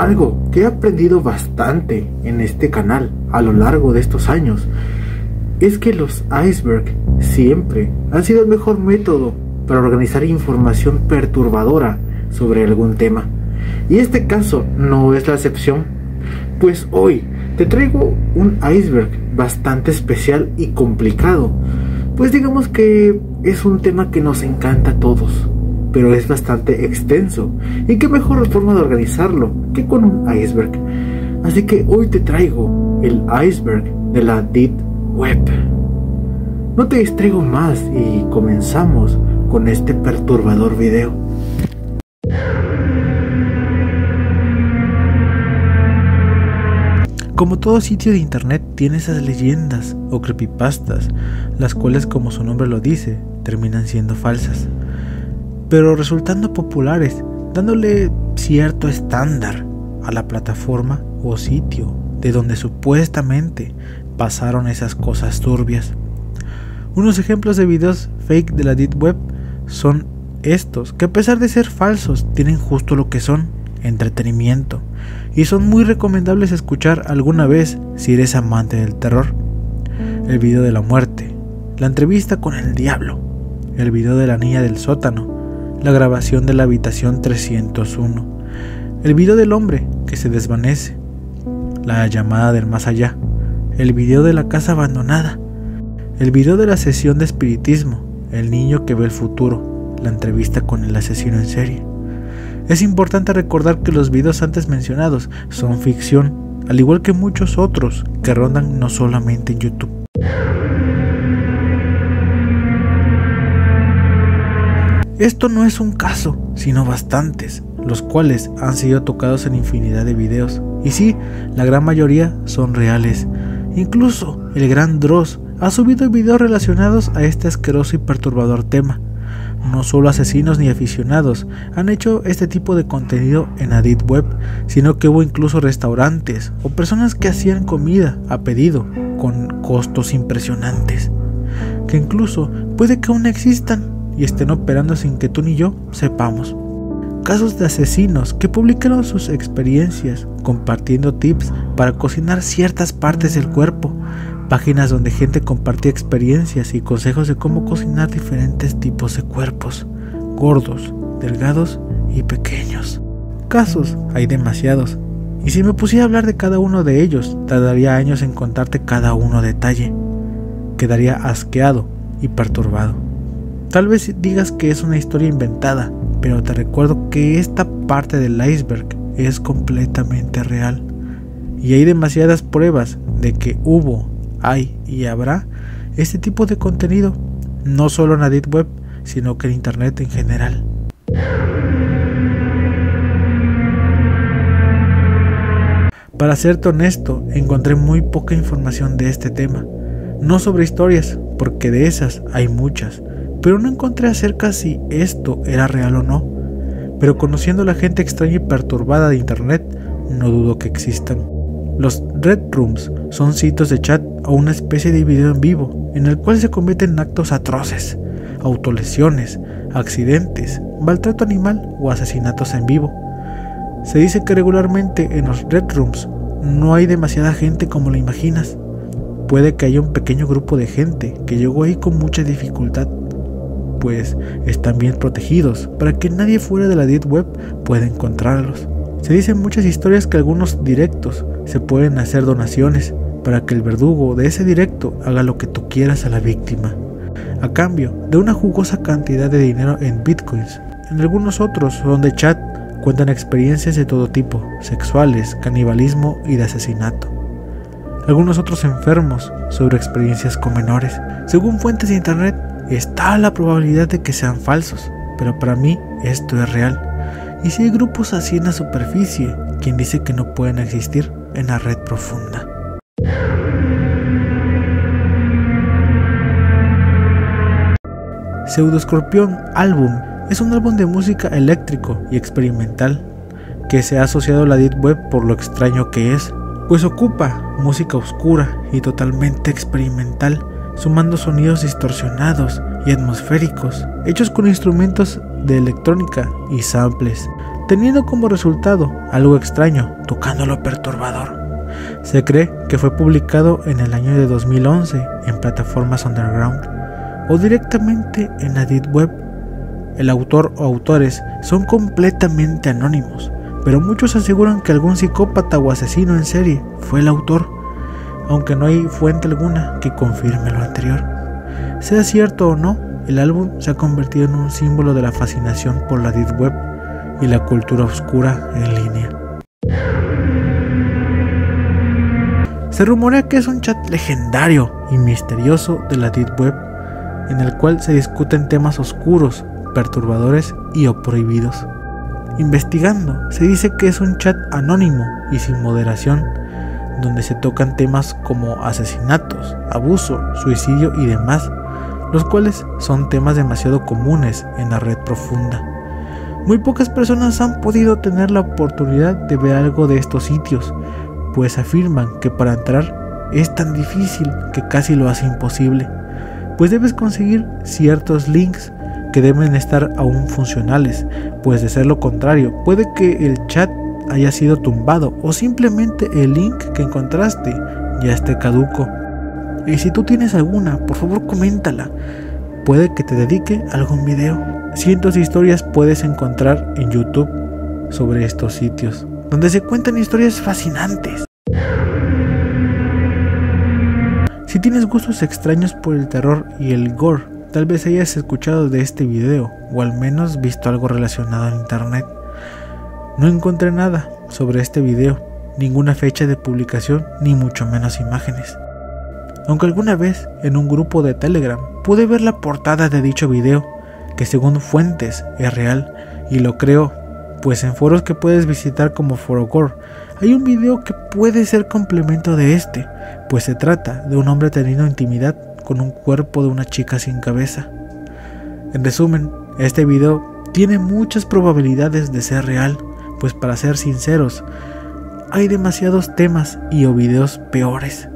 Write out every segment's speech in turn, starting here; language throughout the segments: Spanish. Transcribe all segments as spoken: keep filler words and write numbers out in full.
Algo que he aprendido bastante en este canal a lo largo de estos años es que los icebergs siempre han sido el mejor método para organizar información perturbadora sobre algún tema. Y este caso no es la excepción, pues hoy te traigo un iceberg bastante especial y complicado, pues digamos que es un tema que nos encanta a todos, pero es bastante extenso, y qué mejor forma de organizarlo que con un iceberg. Así que hoy te traigo el iceberg de la Deep Web. No te distraigo más y comenzamos con este perturbador video. Como todo sitio de internet tiene esas leyendas o creepypastas, las cuales, como su nombre lo dice, terminan siendo falsas, pero resultando populares, dándole cierto estándar a la plataforma o sitio de donde supuestamente pasaron esas cosas turbias. Unos ejemplos de videos fake de la Deep Web son estos, que a pesar de ser falsos, tienen justo lo que son: entretenimiento, y son muy recomendables escuchar alguna vez si eres amante del terror. El video de la muerte, la entrevista con el diablo, el video de la niña del sótano, la grabación de la habitación trescientos uno, el video del hombre que se desvanece, la llamada del más allá, el video de la casa abandonada, el video de la sesión de espiritismo, el niño que ve el futuro, la entrevista con el asesino en serie. Es importante recordar que los videos antes mencionados son ficción, al igual que muchos otros que rondan no solamente en YouTube. Esto no es un caso, sino bastantes, los cuales han sido tocados en infinidad de videos, y sí, la gran mayoría son reales. Incluso el gran Dross ha subido videos relacionados a este asqueroso y perturbador tema. No solo asesinos ni aficionados han hecho este tipo de contenido en la Deep Web, sino que hubo incluso restaurantes o personas que hacían comida a pedido con costos impresionantes, que incluso puede que aún existan y estén operando sin que tú ni yo sepamos. Casos de asesinos que publicaron sus experiencias compartiendo tips para cocinar ciertas partes del cuerpo, páginas donde gente compartía experiencias y consejos de cómo cocinar diferentes tipos de cuerpos, gordos, delgados y pequeños. Casos hay demasiados, y si me pusiera a hablar de cada uno de ellos, tardaría años en contarte cada uno detalle. Quedaría asqueado y perturbado. Tal vez digas que es una historia inventada, pero te recuerdo que esta parte del iceberg es completamente real, y hay demasiadas pruebas de que hubo, hay y habrá este tipo de contenido, no solo en la Deep Web, sino que en internet en general. Para serte honesto, encontré muy poca información de este tema, no sobre historias, porque de esas hay muchas, pero no encontré acerca si esto era real o no. Pero conociendo a la gente extraña y perturbada de internet, no dudo que existan. Los Red Rooms son sitios de chat o una especie de video en vivo, en el cual se cometen actos atroces, autolesiones, accidentes, maltrato animal o asesinatos en vivo. Se dice que regularmente en los Red Rooms no hay demasiada gente como lo imaginas. Puede que haya un pequeño grupo de gente que llegó ahí con mucha dificultad, pues están bien protegidos para que nadie fuera de la Deep Web pueda encontrarlos. Se dicen muchas historias que algunos directos se pueden hacer donaciones para que el verdugo de ese directo haga lo que tú quieras a la víctima, a cambio de una jugosa cantidad de dinero en bitcoins. En algunos otros son de chat, cuentan experiencias de todo tipo, sexuales, canibalismo y de asesinato. Algunos otros enfermos sobre experiencias con menores. Según fuentes de internet, está la probabilidad de que sean falsos, pero para mí esto es real. Y si hay grupos así en la superficie, quien dice que no pueden existir en la red profunda. Pseudoscorpión Album es un álbum de música eléctrico y experimental que se ha asociado a la Deep Web por lo extraño que es, pues ocupa música oscura y totalmente experimental, sumando sonidos distorsionados y atmosféricos, hechos con instrumentos de electrónica y samples. teniendo como resultado algo extraño, tocando lo perturbador. Se cree que fue publicado en el año de dos mil once en plataformas underground o directamente en la Deep Web. El autor o autores son completamente anónimos, pero muchos aseguran que algún psicópata o asesino en serie fue el autor, aunque no hay fuente alguna que confirme lo anterior. Sea cierto o no, el álbum se ha convertido en un símbolo de la fascinación por la Deep Web y la cultura oscura en línea. Se rumorea que es un chat legendario y misterioso de la Deep Web, en el cual se discuten temas oscuros, perturbadores y o prohibidos. Investigando, se dice que es un chat anónimo y sin moderación, donde se tocan temas como asesinatos, abuso, suicidio y demás, los cuales son temas demasiado comunes en la red profunda. Muy pocas personas han podido tener la oportunidad de ver algo de estos sitios, pues afirman que para entrar es tan difícil que casi lo hace imposible, pues debes conseguir ciertos links que deben estar aún funcionales, pues de ser lo contrario, puede que el chat haya sido tumbado o simplemente el link que encontraste ya esté caduco. Y si tú tienes alguna, por favor coméntala, puede que te dedique a algún video. Cientos de historias puedes encontrar en YouTube sobre estos sitios, donde se cuentan historias fascinantes. Si tienes gustos extraños por el terror y el gore, tal vez hayas escuchado de este video o al menos visto algo relacionado en internet. No encontré nada sobre este video, ninguna fecha de publicación ni mucho menos imágenes. Aunque alguna vez en un grupo de Telegram pude ver la portada de dicho video, que según fuentes es real, y lo creo, pues en foros que puedes visitar como Forogore hay un video que puede ser complemento de este, pues se trata de un hombre teniendo intimidad con un cuerpo de una chica sin cabeza. En resumen, este video tiene muchas probabilidades de ser real, pues para ser sinceros, hay demasiados temas y o videos peores.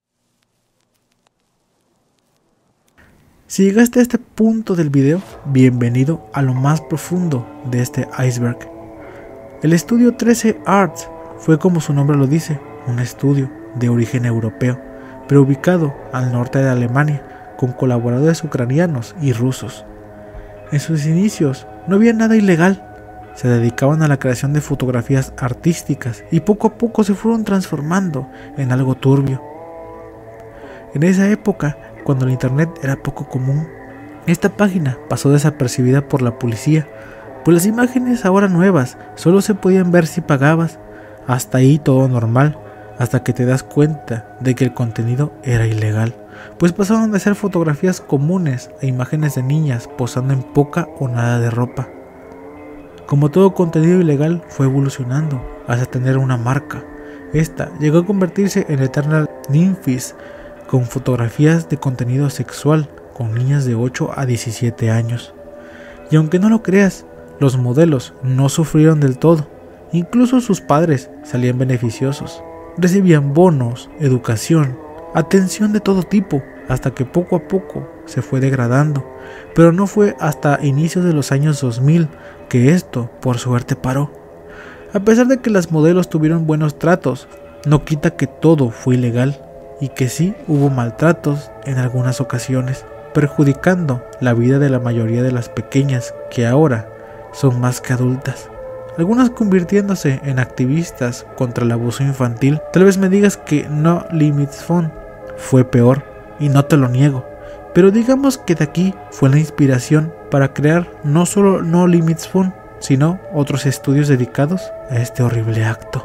Si llegaste a este punto del video, bienvenido a lo más profundo de este iceberg. El estudio trece Arts fue, como su nombre lo dice, un estudio de origen europeo, pero ubicado al norte de Alemania, con colaboradores ucranianos y rusos. En sus inicios no había nada ilegal, se dedicaban a la creación de fotografías artísticas y poco a poco se fueron transformando en algo turbio. En esa época, cuando el internet era poco común, esta página pasó desapercibida por la policía, pues las imágenes ahora nuevas solo se podían ver si pagabas. Hasta ahí todo normal, hasta que te das cuenta de que el contenido era ilegal, pues pasaron de ser fotografías comunes a imágenes de niñas posando en poca o nada de ropa. Como todo contenido ilegal fue evolucionando hasta tener una marca. Esta llegó a convertirse en Eternal Nymphes, con fotografías de contenido sexual con niñas de ocho a diecisiete años. Y aunque no lo creas, los modelos no sufrieron del todo, incluso sus padres salían beneficiosos. Recibían bonos, educación, atención de todo tipo, hasta que poco a poco se fue degradando, pero no fue hasta inicios de los años dos mil que esto, por suerte, paró. A pesar de que las modelos tuvieron buenos tratos, no quita que todo fue ilegal, y que sí hubo maltratos en algunas ocasiones, perjudicando la vida de la mayoría de las pequeñas que ahora son más que adultas, algunas convirtiéndose en activistas contra el abuso infantil. Tal vez me digas que No Limits Phone fue peor, y no te lo niego, pero digamos que de aquí fue la inspiración para crear no solo No Limits Phone, sino otros estudios dedicados a este horrible acto.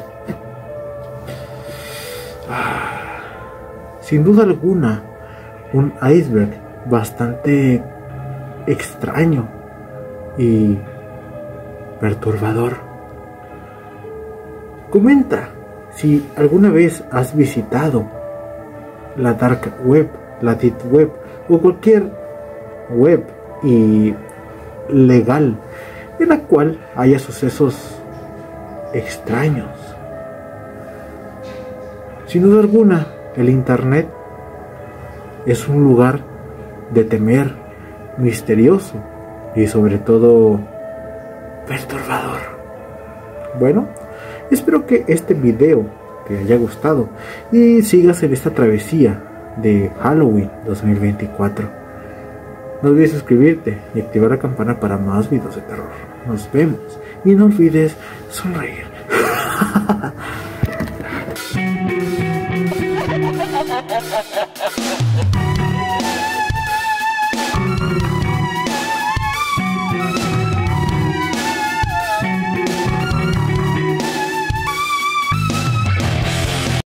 Sin duda alguna, un iceberg bastante extraño y perturbador. Comenta si alguna vez has visitado la dark web, la deep web o cualquier web y legal en la cual haya sucesos extraños. Sin duda alguna, el internet es un lugar de temer, misterioso y sobre todo perturbador. Bueno, espero que este video te haya gustado y sigas en esta travesía de Halloween dos mil veinticuatro. No olvides suscribirte y activar la campana para más videos de terror. Nos vemos y no olvides sonreír.